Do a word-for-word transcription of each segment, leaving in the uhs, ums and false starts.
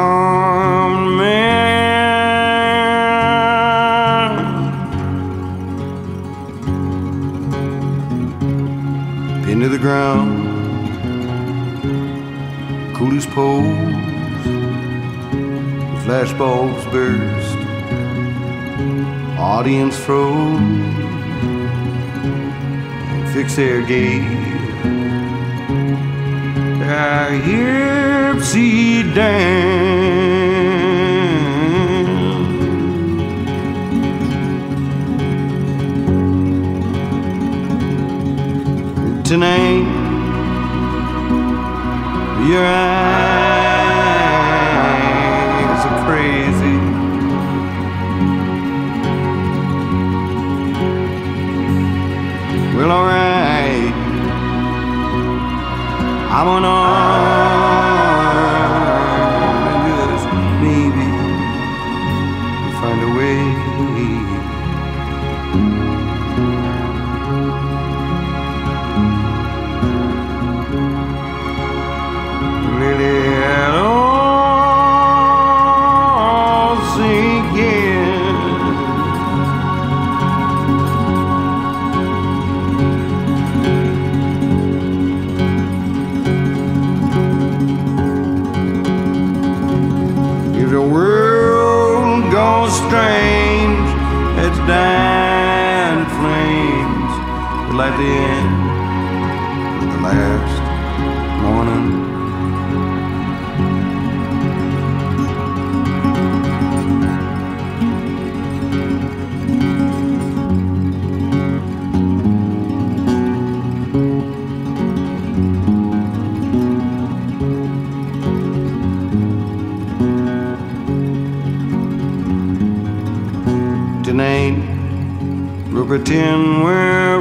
unarmed man. Pinned to the ground, coolest pose, the flashbulbs burst, audience froze, fixed their gaze. Our hips he dance. Tonight, your eyes are crazy. Well, alright, I'm unarmed, and just maybe we'll find a way. Really at all sink in. If the world goes strange, it's dying flames that light the end of the last morning. Tonight, we'll pretend we're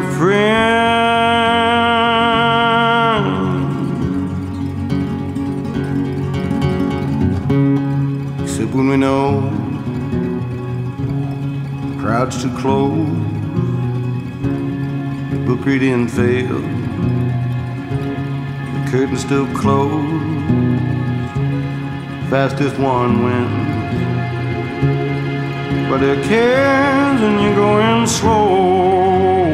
friends, except when we know the crowd's too close, the book reading failed, the curtain's still closed, fastest one wins. But there are cares and you're going slow.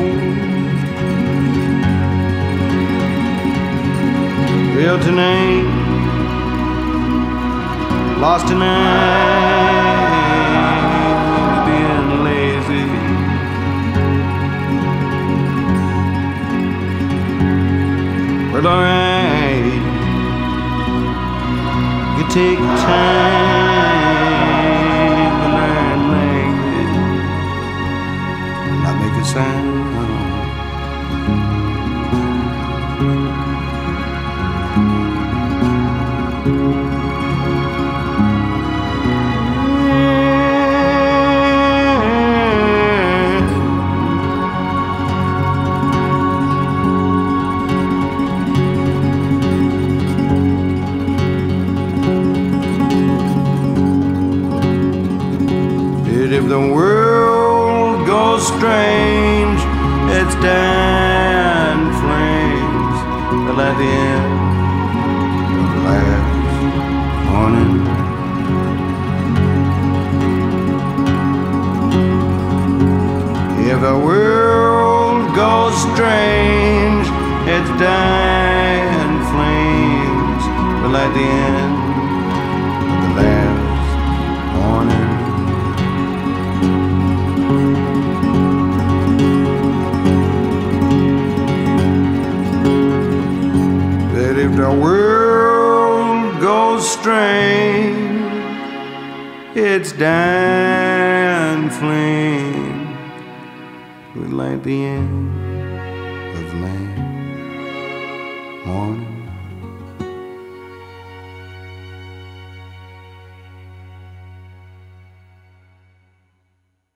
Well, tonight, lost tonight, being lazy. Well, alright, you take time. Sound. If the world goes strange, it's dying flames that light the end of the last morning. If the world goes strange, it's dying flames that light the end of the last morning. If the world goes strange, it's dying flame will light the end of the morning.